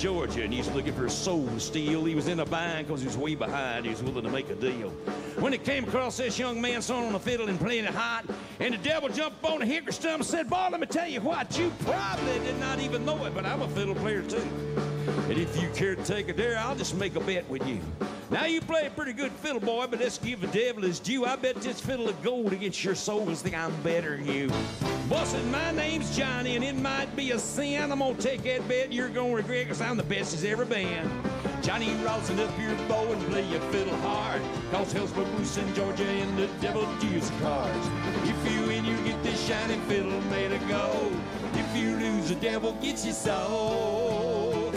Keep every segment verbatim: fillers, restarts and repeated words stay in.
Georgia, and he's looking for soul steel. He was in a bind because he was way behind. He was willing to make a deal. When he came across this young man sawing on the fiddle and playing it hot, and the devil jumped on the hickory stump and said, boy, let me tell you what, you probably did not even know it, but I'm a fiddle player too. And if you care to take a dare, I'll just make a bet with you. Now, you play a pretty good fiddle, boy, but let's give the devil his due. I bet this fiddle of gold against your souls think I'm better than you. Boy said, my name's Johnny, and it might be a sin. I'm gonna take that bet you're gonna regret, because I'm the best there's ever been. Johnny, rosin up your bow and play your fiddle hard, cause hell's broke loose in Georgia and the devil deals the cards. If you win, you get this shining fiddle made of gold. If you lose, the devil gets you sold.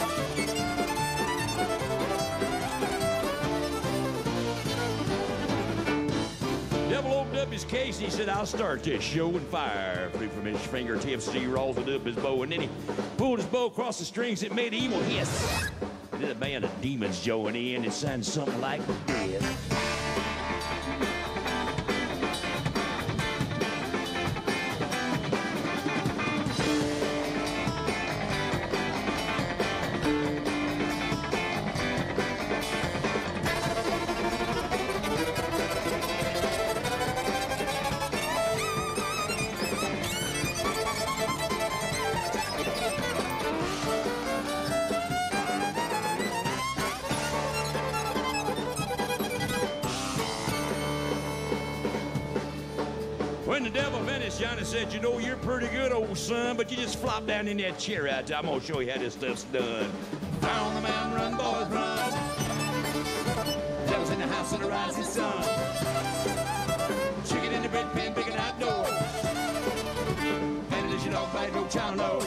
Devil opened up his case and he said, I'll start this show, and fire flew from his fingertips as he rolled up his bow, and then he pulled his bow across the strings. It made an evil hiss. And then a band of demons joined in and sounded something like this. When the devil finished, Johnny said, you know, you're pretty good, old son, but you just flop down in that chair out there. I'm going to show you how this stuff's done. Found the man, run, boys, run. Devil's in the house of the rising sun. Chicken in the bread pan, big and outdoor. And it is your dog bite, no child, no.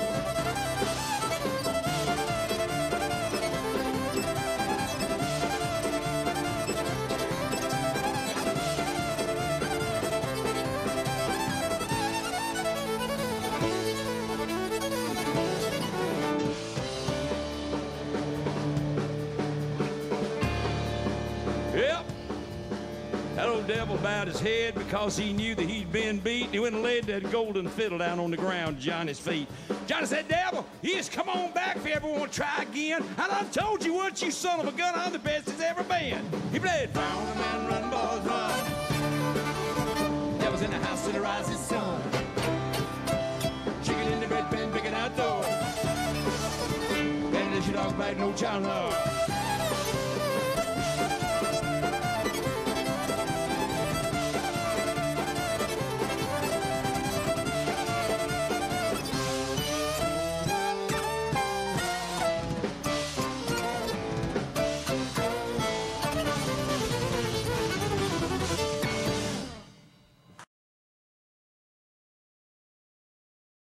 Yep. That old devil bowed his head because he knew that he'd been beat. He went and laid that golden fiddle down on the ground at Johnny's feet. Johnny said, devil, you just come on back if you ever want to try again. I done told you once, you son of a gun, I'm the best there's ever been. He played, found a man, run, boys, run. Devil's in the house of the rising sun. Chicken in the bread pan, big and outdoor. And it is your dog bite, no child love.